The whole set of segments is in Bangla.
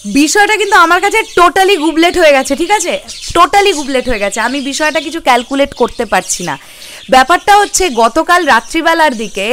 বিষয়টা কিন্তু আমার কাছে টোটালি গুবলেট হয়ে গেছে, ঠিক আছে, টোটালি গুবলেট হয়ে গেছে। আমি বিষয়টা কিছু ক্যালকুলেট করতে পারছি না। ব্যাপারটা হচ্ছে গতকাল রাত্রিবেলার দিকে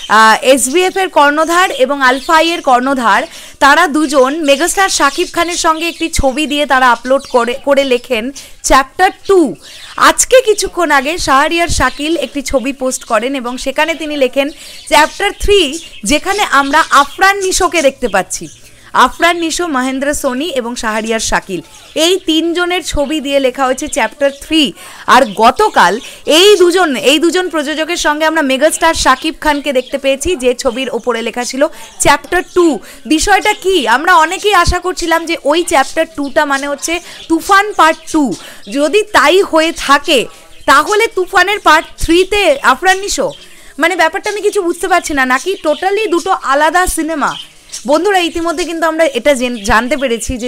এসবিএফ এর কর্ণধার এবং আলফা আই এর কর্ণধার তারা দুজন মেগাস্টার শাকিব খানের সঙ্গে একটি ছবি দিয়ে তারা আপলোড করে লেখেন চ্যাপ্টার 2। আজকে কিছুক্ষণ আগে শাহরিয়ার শাকিল একটি ছবি পোস্ট করেন এবং সেখানে তিনি লেখেন চ্যাপ্টার 3, যেখানে আমরা আফরান নিশোকে দেখতে পাচ্ছি। আফরান নিশো, মহেন্দ্র সোনি এবং শাহরিয়ার শাকিল, এই তিনজনের ছবি দিয়ে লেখা হয়েছে চ্যাপ্টার 3। আর গতকাল এই দুজন প্রযোজকের সঙ্গে আমরা মেগাস্টার শাকিব খানকে দেখতে পেয়েছি, যে ছবির ওপরে লেখা ছিল চ্যাপ্টার 2। বিষয়টা কি, আমরা অনেকেই আশা করছিলাম যে ওই চ্যাপ্টার 2টা মানে হচ্ছে তুফান পার্ট 2। যদি তাই হয়ে থাকে তাহলে তুফানের পার্ট 3তে আফরান নিশো, মানে ব্যাপারটা আমি কিছু বুঝতে পারছি না, নাকি টোটালি দুটো আলাদা সিনেমা। বন্ধুরা, ইতিমধ্যে কিন্তু আমরা এটা জানতে পেরেছি যে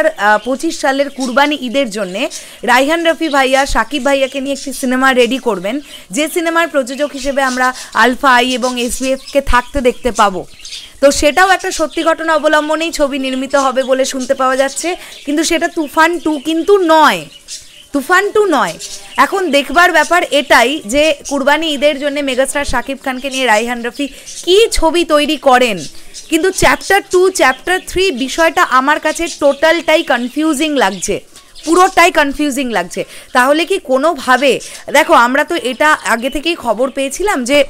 2025 সালের কুরবানি ঈদের জন্যে রায়হান রফি ভাইয়া শাকিব ভাইয়াকে নিয়ে একটি সিনেমা রেডি করবেন, যে সিনেমার প্রযোজক হিসেবে আমরা আলফা আই এবং এসবিএফকে থাকতে দেখতে পাবো। তো সেটাও একটা সত্যি ঘটনা অবলম্বনেই ছবি নির্মিত হবে বলে শুনতে পাওয়া যাচ্ছে, কিন্তু সেটা তুফান 2 কিন্তু নয়, তুফান 2 নয়। এখন দেখবার ব্যাপার এটাই যে কুরবানি ঈদের জন্য মেগাস্টার শাকিব খানকে নিয়ে রায়হান রফি কি ছবি তৈরি করেন। কিন্তু চ্যাপ্টার 2, চ্যাপ্টার 3 বিষয়টা আমার কাছে টোটালটাই কনফিউজিং লাগছে, পুরোটাই কনফিউজিং লাগছে। তাহলে কি কোনোভাবে, দেখো আমরা তো এটা আগে থেকেই খবর পেয়েছিলাম যে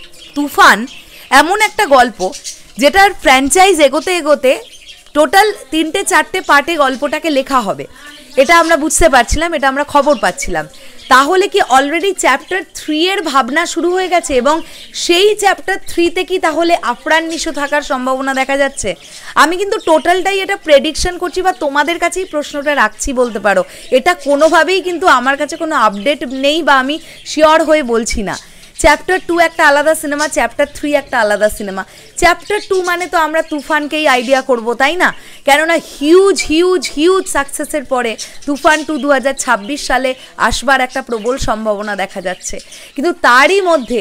তুফান এমন একটা গল্প যেটার ফ্র্যাঞ্চাইজ এগোতে এগোতে টোটাল 3-4টে পার্টে গল্পটাকে লেখা হবে, এটা আমরা বুঝতে পারছিলাম, এটা আমরা খবর পাচ্ছিলাম। তাহলে কি অলরেডি চ্যাপ্টার 3 এর ভাবনা শুরু হয়ে গেছে এবং সেই চ্যাপ্টার 3তে কি তাহলে আফরান নিশো থাকার সম্ভাবনা দেখা যাচ্ছে? আমি কিন্তু টোটালটাই এটা প্রেডিকশন করছি বা তোমাদের কাছেই প্রশ্নটা রাখছি বলতে পারো। এটা কোনোভাবেই কিন্তু আমার কাছে কোনো আপডেট নেই বা আমি শিওর হয়ে বলছি না। চ্যাপ্টার 2 একটা আলাদা সিনেমা, চ্যাপ্টার 3 একটা আলাদা সিনেমা। চ্যাপ্টার 2 মানে তো আমরা তুফানকেই আইডিয়া করব, তাই না? কেননা হিউজ হিউজ হিউজ সাকসেসের পরে তুফান 2 2026 সালে আসবার একটা প্রবল সম্ভাবনা দেখা যাচ্ছে। কিন্তু তারই মধ্যে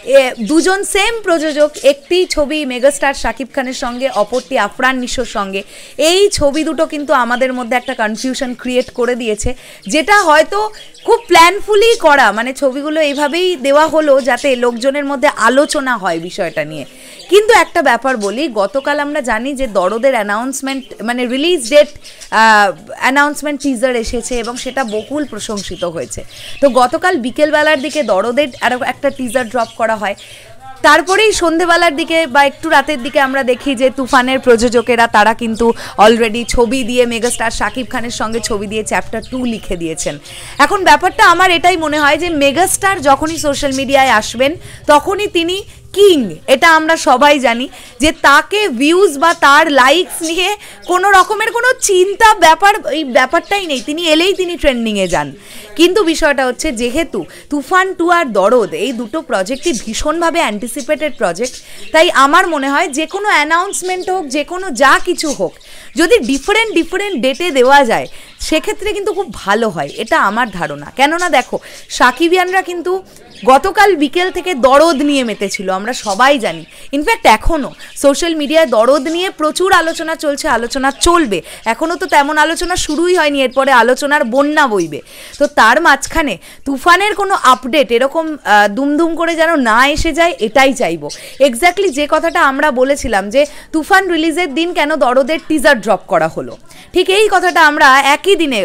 দুজন সেম প্রযোজক একটি ছবি মেগাস্টার শাকিব খানের সঙ্গে, অপরটি আফরান নিশোর সঙ্গে, এই ছবি দুটো কিন্তু আমাদের মধ্যে একটা কনফিউশন ক্রিয়েট করে দিয়েছে, যেটা হয়তো খুব প্ল্যানফুলি করা, মানে ছবিগুলো এইভাবেই দেওয়া হলো যাতে লোকজনের মধ্যে আলোচনা হয় বিষয়টা নিয়ে। কিন্তু একটা ব্যাপার বলি, গতকাল আমরা জানি যে দরদের অ্যানাউন্সমেন্ট, মানে রিলিজ ডেট অ্যানাউন্সমেন্ট টিজার এসেছে এবং সেটা বহুল প্রশংসিত হয়েছে। তো গতকাল বিকেলবেলার দিকে দরদের আরও একটা টিজার ড্রপ করা হয়, তারপরেই সন্ধেবেলার দিকে বা একটু রাতের দিকে আমরা দেখি যে তুফানের প্রযোজকেরা তারা কিন্তু অলরেডি ছবি দিয়ে মেগাস্টার শাকিব খানের সঙ্গে ছবি দিয়ে চ্যাপ্টার 2 লিখে দিয়েছেন। এখন ব্যাপারটা আমার এটাই মনে হয় যে মেগাস্টার যখনই সোশ্যাল মিডিয়ায় আসবেন তখনই তিনি কিং, এটা আমরা সবাই জানি, যে তাকে ভিউজ বা তার লাইকস নিয়ে কোনো রকমের কোনো চিন্তা এই ব্যাপারটাই নেই, তিনি এলেই তিনি ট্রেন্ডিংয়ে যান। কিন্তু বিষয়টা হচ্ছে যেহেতু তুফান 2 আর দরদ এই দুটো প্রজেক্টই ভীষণভাবে অ্যান্টিসিপেটেড প্রজেক্ট, তাই আমার মনে হয় যে কোনো অ্যানাউন্সমেন্ট হোক, যে কোনো যা কিছু হোক, যদি ডিফারেন্ট ডেটে দেওয়া যায় সেক্ষেত্রে কিন্তু খুব ভালো হয়, এটা আমার ধারণা। কেননা দেখো, সাকিবিয়ানরা কিন্তু গতকাল বিকেল থেকে দরদ নিয়ে মেতেছিল, আমরা সবাই জানি। ইনফ্যাক্ট এখনও সোশ্যাল মিডিয়ায় দরদ নিয়ে প্রচুর আলোচনা চলছে, আলোচনা চলবে, এখনও তো তেমন আলোচনা শুরুই হয়নি, এরপরে আলোচনার বন্যা বইবে। তো তার মাঝখানে তুফানের কোনো আপডেট এরকম দুমদুম করে যেন না এসে যায়, এটাই চাইবো। এক্স্যাক্টলি যে কথাটা আমরা বলেছিলাম যে তুফান রিলিজের দিন কেন দরদের টিজার ড্রপ করা হলো, ঠিক এই কথাটা আমরা একই দিনে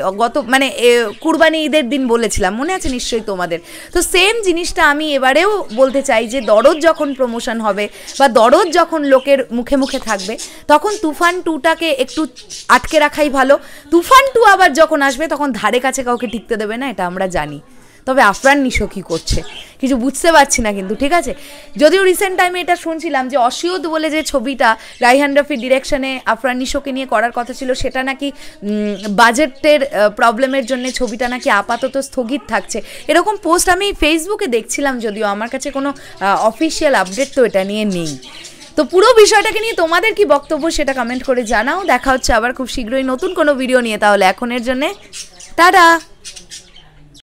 কুরবানি ঈদের দিন বলেছিলাম, মনে আছে নিশ্চয়ই তোমাদের। তো সেম জিনিসটা আমি এবারেও বলতে চাই যে দরদ যখন প্রমোশন হবে বা দরদ যখন লোকের মুখে মুখে থাকবে, তখন তুফান 2টাকে একটু আটকে রাখাই ভালো। তুফান 2 আবার যখন আসবে তখন ধারে কাছে কাউকে টিকতে দেবে না, এটা আমরা জানি। তবে আফরান নিশো কী করছে কিছু বুঝতে পারছি না কিন্তু, ঠিক আছে। যদিও রিসেন্ট টাইমে এটা শুনছিলাম যে অসিয়দ বলে যে ছবিটা রায়হান রফির ডিরেকশনে আফরান নিশোকে নিয়ে করার কথা ছিল, সেটা নাকি বাজেটের প্রবলেমের জন্য ছবিটা নাকি আপাতত স্থগিত থাকছে, এরকম পোস্ট আমি ফেসবুকে দেখছিলাম। যদিও আমার কাছে কোনো অফিসিয়াল আপডেট তো এটা নিয়ে নেই। তো পুরো বিষয়টাকে নিয়ে তোমাদের কি বক্তব্য সেটা কমেন্ট করে জানাও। দেখা হচ্ছে আবার খুব শীঘ্রই নতুন কোনো ভিডিও নিয়ে, তাহলে এখনের জন্যে টাটা।